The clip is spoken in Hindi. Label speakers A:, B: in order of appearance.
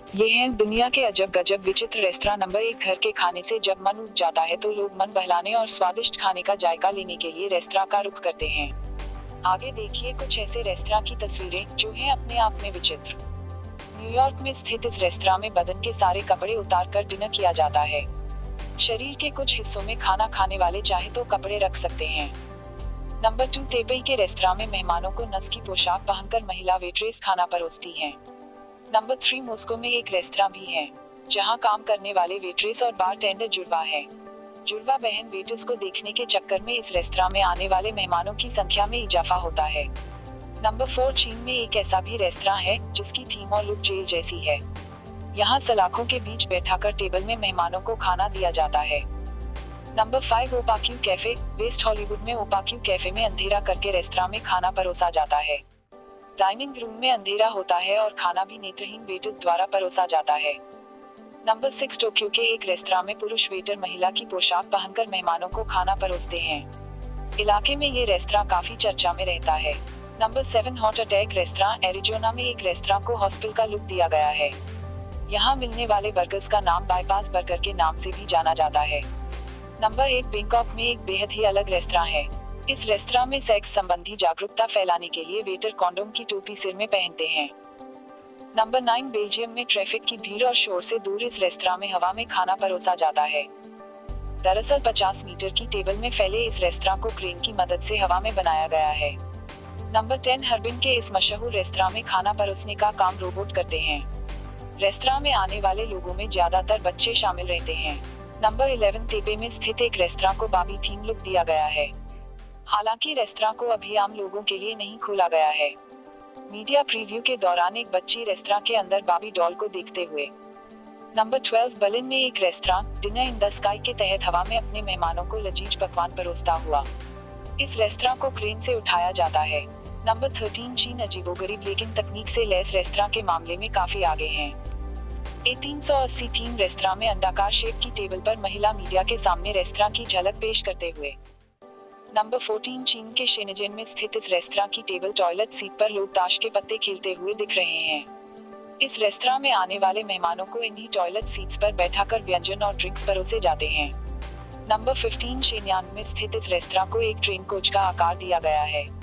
A: ये हैं दुनिया के अजब गजब विचित्र रेस्तरां। नंबर 1, घर के खाने से जब मन उब जाता है तो लोग मन बहलाने और स्वादिष्ट खाने का जायका लेने के लिए रेस्तरां का रुख करते हैं। आगे देखिए कुछ ऐसे रेस्तरां की तस्वीरें जो हैं अपने आप में विचित्र। न्यूयॉर्क में स्थित इस रेस्तरां में बदन के सारे कपड़े उतार कर डिनर किया जाता है। शरीर के कुछ हिस्सों में खाना खाने वाले चाहे तो कपड़े रख सकते हैं। नंबर 2, तेपेई के रेस्तरां में मेहमानों को नस की पोशाक पहनकर महिला वेट्रेस खाना परोसती हैं। नंबर 3, मॉस्को में एक रेस्तरां भी है जहां काम करने वाले वेट्रेस और बारटेंडर जुड़वा है। जुड़वा बहन वेटर्स को देखने के चक्कर में इस रेस्तरां में आने वाले मेहमानों की संख्या में इजाफा होता है। नंबर 4, चीन में एक ऐसा भी रेस्तरां है जिसकी थीम और लुक जेल जैसी है। यहाँ सलाखों के बीच बैठाकर टेबल में मेहमानों को खाना दिया जाता है। Number 5, Opaque Cafe. West Hollywood में ओपाक्यू कैफे में अंधेरा करके रेस्तरां में खाना परोसा जाता है। डाइनिंग रूम में अंधेरा होता है और खाना भी नेत्रहीन वेटर्स द्वारा परोसा जाता है। नंबर 6, टोक्यो के एक रेस्तरां में पुरुष वेटर महिला की पोशाक पहनकर मेहमानों को खाना परोसते हैं। इलाके में ये रेस्तरां काफी चर्चा में रहता है। Number 7, heart attack restaurant. Arizona में एक रेस्तरां को हॉस्पिटल का लुक दिया गया है। यहाँ मिलने वाले बर्गर्स का नाम बाईपास बर्गर के नाम से भी जाना जाता है। नंबर 8, बैंकॉक में एक बेहद ही अलग रेस्तरां है। इस रेस्तरां में सेक्स संबंधी जागरूकता फैलाने के लिए वेटर कॉन्डोम की टोपी सिर में पहनते हैं। नंबर 9, बेल्जियम में ट्रैफिक की भीड़ और शोर से दूर इस रेस्तरां में हवा में खाना परोसा जाता है। दरअसल 50 मीटर की टेबल में फैले इस रेस्तरां को क्रेन की मदद से हवा में बनाया गया है। नंबर 10, हर्बिन के इस मशहूर रेस्तरां में खाना परोसने का काम रोबोट करते हैं। रेस्तरां में आने वाले लोगों में ज्यादातर बच्चे शामिल रहते हैं। नंबर 11, तेपे में स्थित एक रेस्तरां को बाबी थीम लुक दिया गया है। हालांकि रेस्तरां को अभी आम लोगों के लिए नहीं खोला गया है। मीडिया प्रीव्यू के दौरान एक बच्ची रेस्तरां के अंदर बाबी डॉल को देखते हुए। नंबर 12, बर्लिन में एक restaurant dinner in the sky के तहत हवा में अपने मेहमानों को लजीज पकवान परोसता हुआ। इस रेस्तरां को क्रेन से उठाया जाता है। नंबर 13, चीन अजीबोगरीब लेकिन तकनीक से लैस रेस्तरां के मामले में काफी आगे हैं। A380 थीम रेस्तरां में अंडाकार शेप की टेबल पर महिला मीडिया के सामने रेस्तरां की झलक पेश करते हुए। नंबर 14, चीन के शेनजेन में स्थित इस रेस्तरां की टेबल टॉयलेट सीट पर लोग ताश के पत्ते खेलते हुए दिख रहे हैं। इस रेस्तरां में आने वाले मेहमानों को इन्हीं टॉयलेट सीट्स पर बैठाकर व्यंजन और ड्रिंक्स परोसे जाते हैं। नंबर 15, शेनयान में स्थित इस रेस्तरां को एक ट्रेन कोच का आकार दिया गया है।